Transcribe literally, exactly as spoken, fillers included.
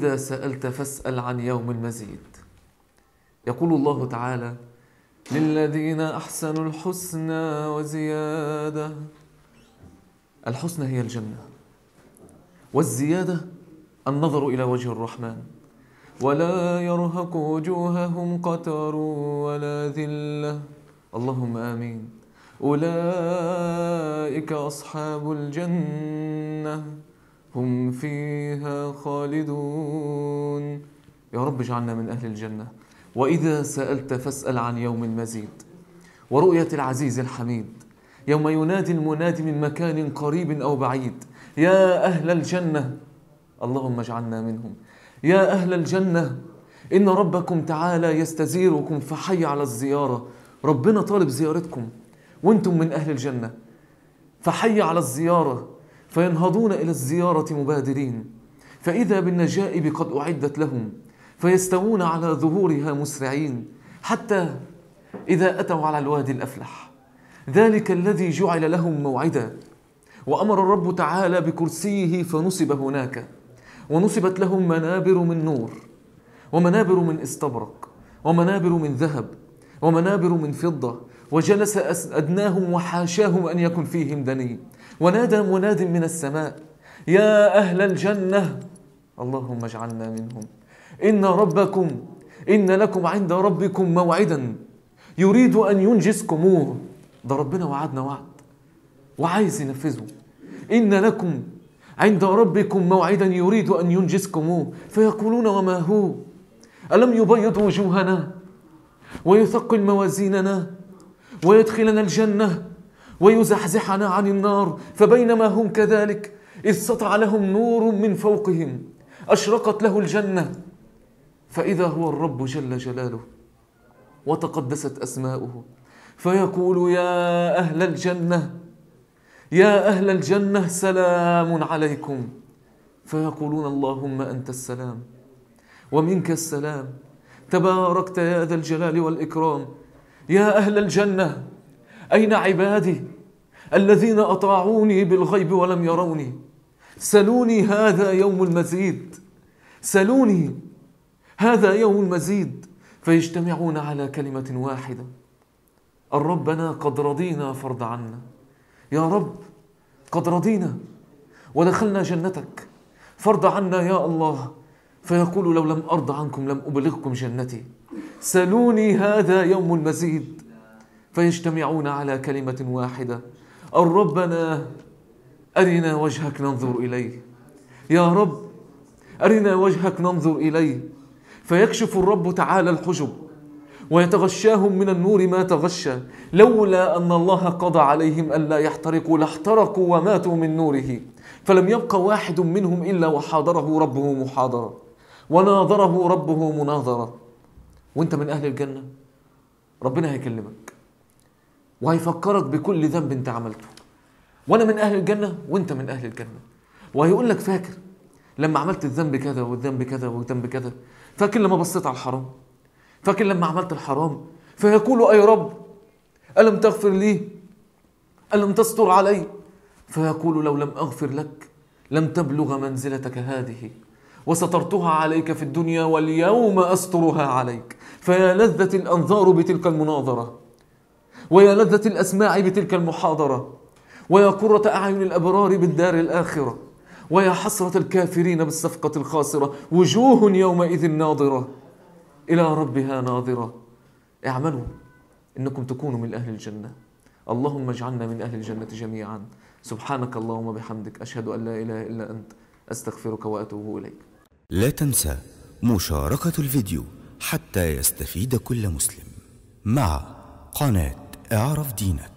وإذا سألت فاسأل عن يوم المزيد. يقول الله تعالى: للذين أحسنوا الحسنى وزيادة. الحسنى هي الجنة، والزيادة النظر إلى وجه الرحمن. ولا يرهق وجوههم قتر ولا ذلة. اللهم آمين. أولئك أصحاب الجنة هم فيها خالدون. يا رب اجعلنا من أهل الجنة. وإذا سألت فاسأل عن يوم المزيد، ورؤية العزيز الحميد يوم ينادي المنادي من مكان قريب أو بعيد: يا أهل الجنة. اللهم اجعلنا منهم. يا أهل الجنة، إن ربكم تعالى يستزيركم فحي على الزيارة. ربنا طالب زيارتكم وانتم من أهل الجنة، فحي على الزيارة، فينهضون إلى الزيارة مبادرين، فإذا بالنجائب قد أعدت لهم، فيستوون على ظهورها مسرعين، حتى إذا أتوا على الوادي الأفلح، ذلك الذي جعل لهم موعدا، وأمر الرب تعالى بكرسيه فنصب هناك، ونصبت لهم منابر من نور، ومنابر من استبرق، ومنابر من ذهب، ومنابر من فضة، وجلس أدناهم وحاشاهم أن يكن فيهم دني. ونادى مناد من السماء: يا أهل الجنة. اللهم اجعلنا منهم. إن ربكم إن لكم عند ربكم موعدا يريد أن ينجزكموه. ده ربنا وعدنا وعد وعايز ينفذه. إن لكم عند ربكم موعدا يريد أن ينجزكموه. فيقولون: وما هو؟ ألم يبيض وجوهنا ويثقل موازيننا ويدخلنا الجنة ويزحزحنا عن النار؟ فبينما هم كذلك إذ سطع لهم نور من فوقهم أشرقت له الجنة، فإذا هو الرب جل جلاله وتقدست أسماؤه، فيقول: يا أهل الجنة يا أهل الجنة سلام عليكم. فيقولون: اللهم أنت السلام ومنك السلام، تباركت يا ذا الجلال والإكرام. يا أهل الجنة أين عبادي الذين أطاعوني بالغيب ولم يروني؟ سلوني، هذا يوم المزيد، سلوني، هذا يوم المزيد. فيجتمعون على كلمة واحدة: ربنا قد رضينا فارض عنا. يا رب قد رضينا ودخلنا جنتك، فارض عنا يا الله. فيقول: لو لم أرض عنكم لم أبلغكم جنتي، سلوني، هذا يوم المزيد. فيجتمعون على كلمة واحدة: ربنا أرنا وجهك ننظر إليه. يا رب أرنا وجهك ننظر إليه. فيكشف الرب تعالى الحجب ويتغشاهم من النور ما تغشى. لولا أن الله قضى عليهم ألا يحترقوا لاحترقوا وماتوا من نوره. فلم يبق واحد منهم إلا وحاضره ربه محاضرة وناظره ربه مناظرة. وانت من أهل الجنة، ربنا هيكلمك وهيفكرك بكل ذنب انت عملته. وانا من أهل الجنة وانت من أهل الجنة، وهيقول لك: فاكر لما عملت الذنب كذا والذنب كذا والذنب كذا؟ فاكر لما بصيت على الحرام؟ فاكر لما عملت الحرام؟ فيقول: أي رب ألم تغفر لي؟ ألم تستر علي؟ فيقول: لو لم أغفر لك لم تبلغ منزلتك هذه، وسترتها عليك في الدنيا واليوم أسترها عليك. فيا لذة الأنظار بتلك المناظرة، ويا لذة الأسماع بتلك المحاضرة، ويا قرة أعين الأبرار بالدار الآخرة، ويا حسرة الكافرين بالصفقة الخاسرة. وجوه يومئذ ناظرة إلى ربها ناظرة. اعملوا إنكم تكونوا من أهل الجنة. اللهم اجعلنا من أهل الجنة جميعا. سبحانك اللهم وبحمدك، أشهد أن لا إله إلا أنت، أستغفرك وأتوب إليك. لا تنسى مشاركة الفيديو حتى يستفيد كل مسلم مع قناة اعرف دينك.